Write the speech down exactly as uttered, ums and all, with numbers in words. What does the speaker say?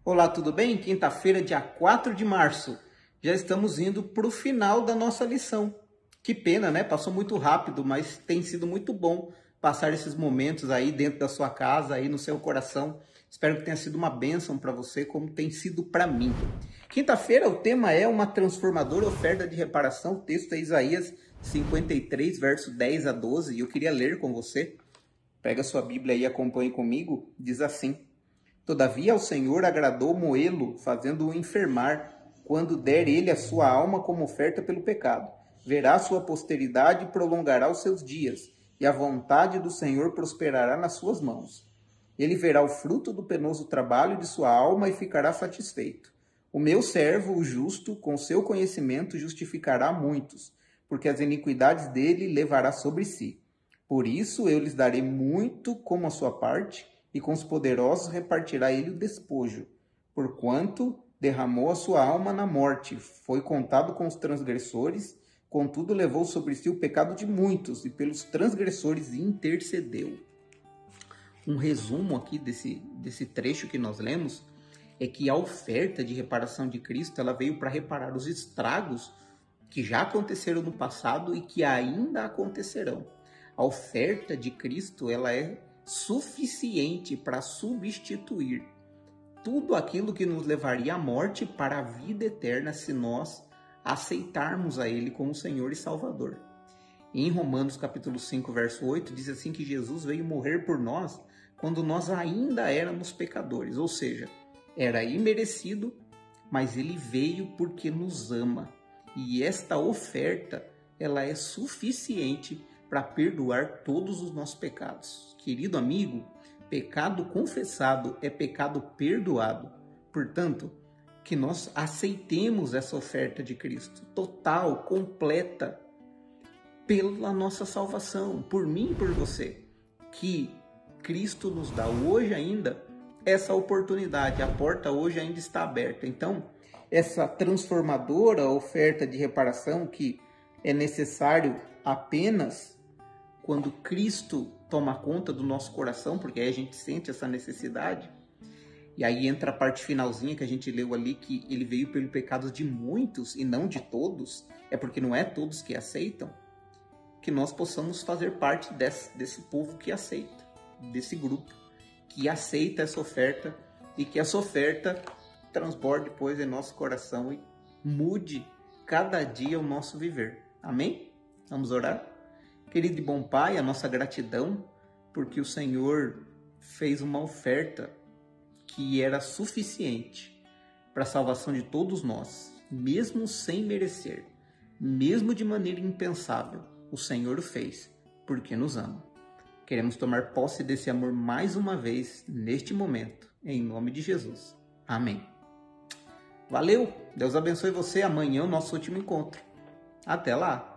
Olá, tudo bem? Quinta-feira, dia quatro de março. Já estamos indo para o final da nossa lição. Que pena, né? Passou muito rápido, mas tem sido muito bom passar esses momentos aí dentro da sua casa, aí no seu coração. Espero que tenha sido uma bênção para você, como tem sido para mim. Quinta-feira, o tema é uma transformadora oferta de reparação. O texto é Isaías cinquenta e três, verso dez a doze, e eu queria ler com você. Pega sua Bíblia aí e acompanhe comigo. Diz assim: Todavia ao Senhor agradou moê-lo, fazendo-o enfermar, quando der ele a sua alma como oferta pelo pecado. Verá sua posteridade e prolongará os seus dias, e a vontade do Senhor prosperará nas suas mãos. Ele verá o fruto do penoso trabalho de sua alma e ficará satisfeito. O meu servo, o justo, com seu conhecimento justificará muitos, porque as iniquidades dele levará sobre si. Por isso eu lhes darei muito como a sua parte, e com os poderosos repartirá ele o despojo. Porquanto derramou a sua alma na morte, foi contado com os transgressores, contudo levou sobre si o pecado de muitos, e pelos transgressores intercedeu. Um resumo aqui desse, desse trecho que nós lemos é que a oferta de reparação de Cristo ela veio para reparar os estragos que já aconteceram no passado e que ainda acontecerão. A oferta de Cristo ela é suficiente para substituir tudo aquilo que nos levaria à morte para a vida eterna se nós aceitarmos a Ele como Senhor e Salvador. Em Romanos capítulo cinco, verso oito, diz assim que Jesus veio morrer por nós quando nós ainda éramos pecadores, ou seja, era imerecido, mas Ele veio porque nos ama. E esta oferta ela é suficiente para perdoar todos os nossos pecados. Querido amigo, pecado confessado é pecado perdoado. Portanto, que nós aceitemos essa oferta de Cristo, total, completa, pela nossa salvação, por mim e por você. Que Cristo nos dá hoje ainda essa oportunidade, a porta hoje ainda está aberta. Então, essa transformadora oferta de reparação que é necessário apenas quando Cristo toma conta do nosso coração, porque aí a gente sente essa necessidade. E aí entra a parte finalzinha que a gente leu ali, que ele veio pelo pecado de muitos e não de todos. É porque não é todos que aceitam. Que nós possamos fazer parte desse, desse povo que aceita, desse grupo que aceita essa oferta e que essa oferta transborde depois em nosso coração e mude cada dia o nosso viver. Amém? Vamos orar? Querido e bom Pai, a nossa gratidão porque o Senhor fez uma oferta que era suficiente para a salvação de todos nós, mesmo sem merecer, mesmo de maneira impensável, o Senhor o fez porque nos ama. Queremos tomar posse desse amor mais uma vez neste momento, em nome de Jesus. Amém. Valeu! Deus abençoe você. Amanhã é o nosso último encontro. Até lá!